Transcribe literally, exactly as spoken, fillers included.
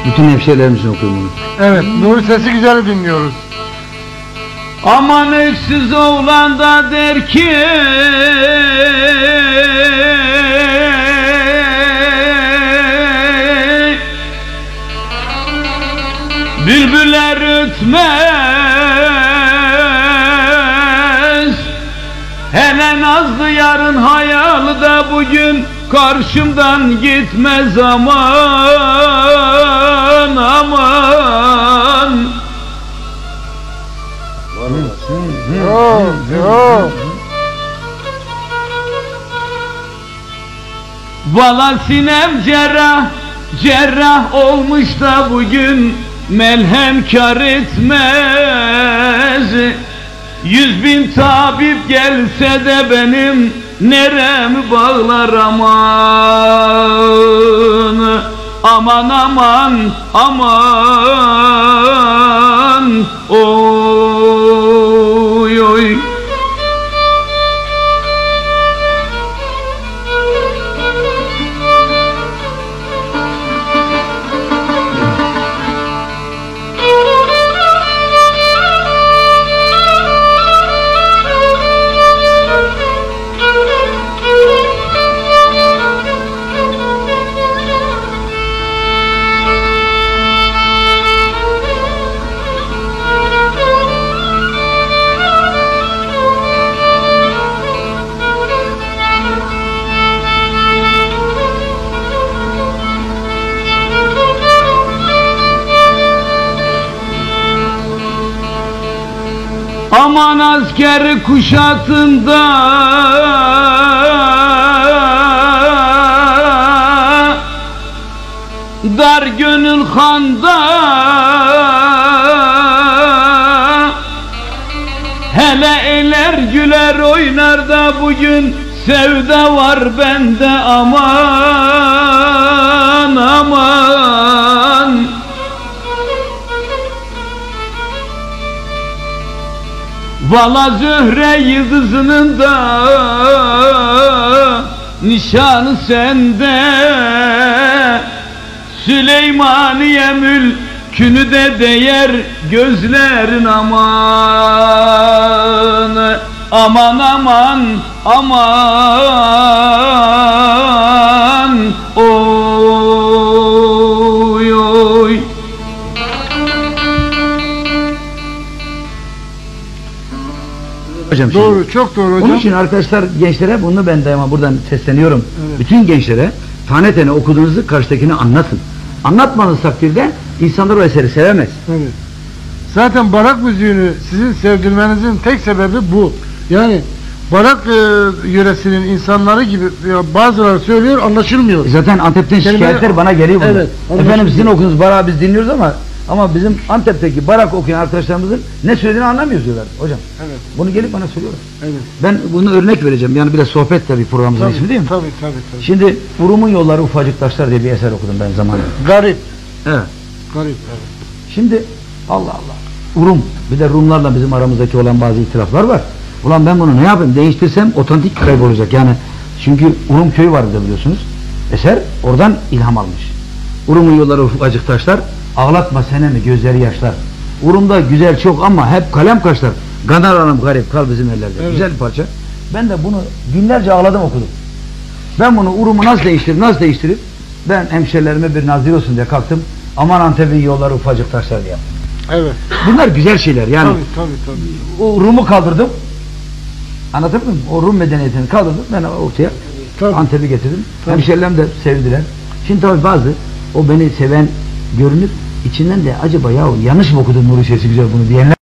Bütün hemşehrilerimizin okuyorum bunu. Evet, Nuri Sesi Güzel'i dinliyoruz. Aman öksüz oğlan da der ki bülbüller ötmez, hele nazlı yarın hayalı da bugün karşımdan gitmez. Aman aman. Yo, yo. Valla sinem cerrah, cerrah olmuş da bugün melhem kar etmez. Yüz bin tabip gelse de benim neremi bağlar. Aman aman aman aman oy oy. Aman asker kuşatında dar gönül handa, hele eler güler oynar da bugün sevda var bende. Aman aman. Valla Zühre yıldızının da nişanı sende, Süleymaniye mülkünü de değer gözlerin. Aman aman aman aman oy oy. Hocam Doğru, şimdi, çok doğru hocam. onun için arkadaşlar, gençlere bunu ben de ama buradan sesleniyorum. Evet. Bütün gençlere tane tane okuduğunuzu karşıdakine anlatın. Anlatmanız takdirde insanlar o eseri sevemez. Evet. Zaten barak müziğini sizin sevdirmenizin tek sebebi bu. Yani barak e, yöresinin insanları gibi ya, bazıları söylüyor, anlaşılmıyor. E zaten Antep'ten Kelime- şikayetler bana geliyor bunlar. Evet, Efendim sizin anlaşılıyor. okunuz Barak'ı biz dinliyoruz ama ama bizim Antep'teki Barak okuyan arkadaşlarımızın ne söylediğini anlamıyoruz diyorlar hocam. Evet. Bunu gelip bana söylüyorlar. Evet. Ben bunu örnek vereceğim. Yani bir de sohbet tabii programımızın Tabii, ismi değil mi? tabii, tabii, tabii. Şimdi Urum'un Yolları Ufacık Taşlar diye bir eser okudum ben zamanında. Garip. Evet. Garip, evet. Şimdi Allah Allah. Urum. Bir de Rumlarla bizim aramızdaki olan bazı itiraflar var. Ulan ben bunu ne yapayım? Değiştirsem otantik kaybolacak. Yani çünkü Urum köyü var burada biliyorsunuz. Eser oradan ilham almış. Urum'un yolları ufacık taşlar, ağlatma senemi gözleri yaşlar. Urum'da güzel çok ama hep kalem kaşlar. Ganar hanım garip kal bizim ellerde. Evet. Güzel bir parça. Ben de bunu günlerce ağladım okudum. Ben bunu Urum'u nasıl değiştirip nasıl değiştirip ben hemşerilerime bir nazir olsun diye kalktım. Aman Antep'in yolları ufacık taşlar diye. Evet. Bunlar güzel şeyler yani. Tabii, tabii, tabii. O Rum'u kaldırdım. Anlatabildim mi? O Rum medeniyetini kaldırdım. Ben ortaya Tabii. Antep'i getirdim. Tabii. Hemşerilerim de sevdiler. Şimdi tabii bazı o beni seven görünür. İçinden de acaba ya yanlış mı okudun Nuri Sesi Güzel bunu diyenler